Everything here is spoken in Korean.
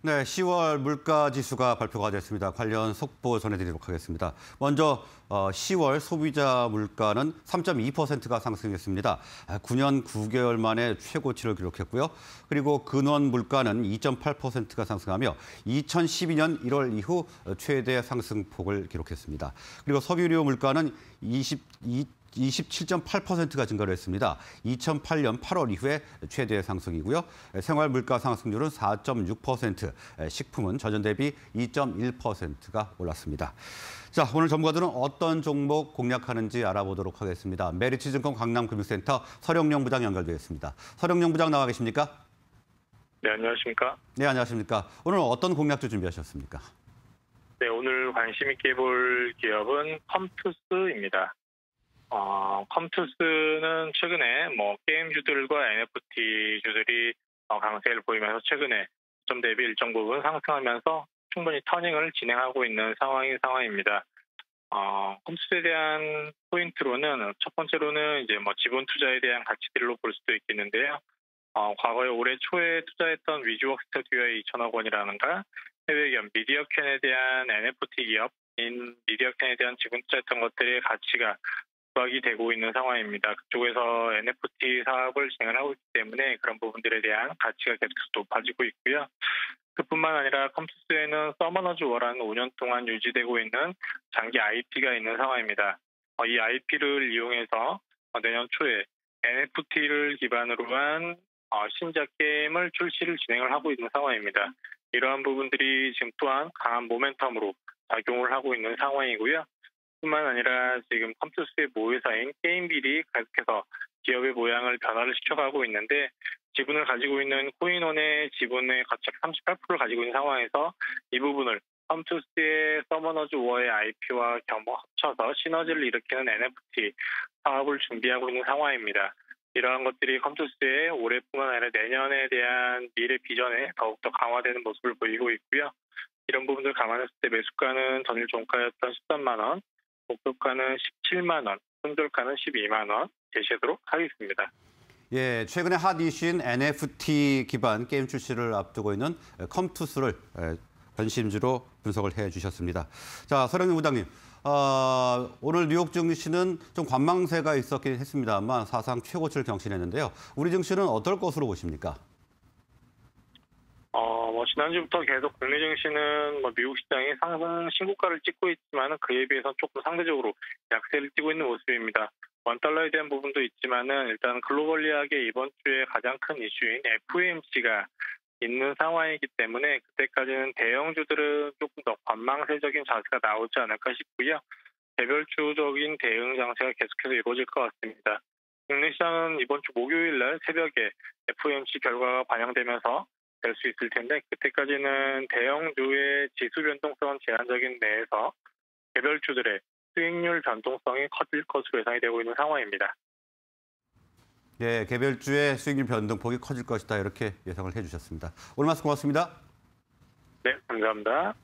네, 10월 물가 지수가 발표가 됐습니다. 관련 속보 전해드리도록 하겠습니다. 먼저 10월 소비자 물가는 3.2%가 상승했습니다. 9년 9개월 만에 최고치를 기록했고요. 그리고 근원 물가는 2.8%가 상승하며 2012년 1월 이후 최대 상승폭을 기록했습니다. 그리고 석유류 물가는 27.8%가 증가를 했습니다. 2008년 8월 이후에 최대 상승이고요. 생활 물가 상승률은 4.6%, 식품은 전년 대비 2.1%가 올랐습니다. 자, 오늘 전문가들은 어떤 종목 공략하는지 알아보도록 하겠습니다. 메리츠증권 강남금융센터 서령용 부장 연결되어 있습니다. 서령용 부장 나와 계십니까? 네, 안녕하십니까? 네, 안녕하십니까? 오늘 어떤 공략도 준비하셨습니까? 네, 오늘 관심 있게 볼 기업은 컴투스입니다. 컴투스는 최근에 게임주들과 NFT주들이 강세를 보이면서 최근에 점 대비 일정 부분 상승하면서 충분히 터닝을 진행하고 있는 상황입니다. 컴투스에 대한 포인트로는 첫 번째로는 이제 지분 투자에 대한 가치들로 볼 수도 있겠는데요. 과거에 올해 초에 투자했던 위즈웍 스튜디오의 2천억 원이라는가 해외 기업 미디어캔에 대한 NFT 기업인 미디어캔에 대한 지분 투자했던 것들의 가치가 부각이 되고 있는 상황입니다. 그쪽에서 NFT 사업을 진행을 하고 있기 때문에 그런 부분들에 대한 가치가 계속해서 높아지고 있고요. 그뿐만 아니라 컴투스에는 서머너즈 워라는 5년 동안 유지되고 있는 장기 IP가 있는 상황입니다. 이 IP를 이용해서 내년 초에 NFT를 기반으로 한 신작 게임을 출시를 진행을 하고 있는 상황입니다. 이러한 부분들이 지금 또한 강한 모멘텀으로 작용을 하고 있는 상황이고요. 뿐만 아니라 지금 컴투스의 모회사인 게임빌이 계속해서 기업의 모양을 변화를 시켜가고 있는데 지분을 가지고 있는 코인원의 지분의 가치가 38%를 가지고 있는 상황에서 이 부분을 컴투스의 서머너즈 워의 IP와 합쳐서 시너지를 일으키는 NFT 사업을 준비하고 있는 상황입니다. 이러한 것들이 컴투스의 올해뿐만 아니라 내년에 대한 미래 비전에 더욱더 강화되는 모습을 보이고 있고요. 이런 부분들을 감안했을 때 매수가는 전일 종가였던 13만 원, 목표가는 17만 원, 손절가는 12만 원 제시하도록 하겠습니다. 예, 최근에 핫 이슈인 NFT 기반 게임 출시를 앞두고 있는 컴투스를 관심주로 분석을 해주셨습니다. 자, 서령용 부장님, 오늘 뉴욕 증시는 좀 관망세가 있었긴 했습니다만 사상 최고치를 경신했는데요. 우리 증시는 어떨 것으로 보십니까? 지난주부터 계속 국내 증시는 미국 시장이 상승 신고가를 찍고 있지만은 그에 비해서 조금 상대적으로 약세를 띠고 있는 모습입니다. 원달러에 대한 부분도 있지만은 일단 글로벌리하게 이번 주에 가장 큰 이슈인 FOMC가 있는 상황이기 때문에 그때까지는 대형주들은 조금 더 관망세적인 자세가 나오지 않을까 싶고요. 개별주적인 대응 장세가 계속해서 이루어질 것 같습니다. 국내 시장은 이번 주 목요일 날 새벽에 FOMC 결과가 반영되면서 될 수 있을 텐데 그때까지는 대형주의 지수 변동성은 제한적인 내에서 개별주들의 수익률 변동성이 커질 것으로 예상이 되고 있는 상황입니다. 네, 개별주의 수익률 변동폭이 커질 것이다 이렇게 예상을 해주셨습니다. 오늘 말씀 고맙습니다. 네, 감사합니다.